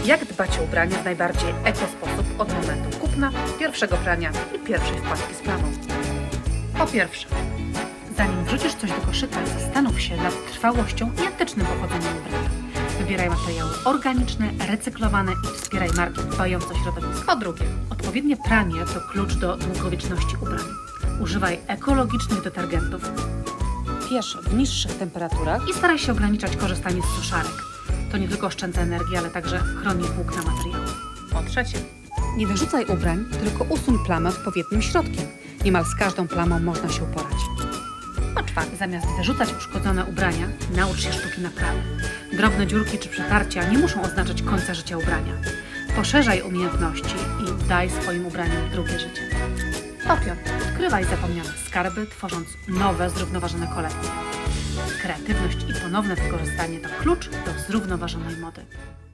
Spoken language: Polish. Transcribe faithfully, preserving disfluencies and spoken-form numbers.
Jak dbać o ubrania w najbardziej eko sposób od momentu kupna, pierwszego prania i pierwszej wpadki z plamą? Po pierwsze, zanim wrzucisz coś do koszyka, zastanów się nad trwałością i etycznym pochodzeniem ubrania. Wybieraj materiały organiczne, recyklowane i wspieraj marki dbające o środowisko. Po drugie, odpowiednie pranie to klucz do długowieczności ubrań. Używaj ekologicznych detergentów, piesz w niższych temperaturach i staraj się ograniczać korzystanie z suszarek. To nie tylko oszczędza energię, ale także chroni włókna materiału. Po trzecie, nie wyrzucaj ubrań, tylko usuń plamę odpowiednim środkiem. Niemal z każdą plamą można się uporać. Po czwarte, zamiast wyrzucać uszkodzone ubrania, naucz się sztuki naprawy. Drobne dziurki czy przetarcia nie muszą oznaczać końca życia ubrania. Poszerzaj umiejętności i daj swoim ubraniom drugie życie. Po piąte, odkrywaj zapomniane skarby, tworząc nowe, zrównoważone kolekcje. Kreatywność i ponowne wykorzystanie to klucz do zrównoważonej mody.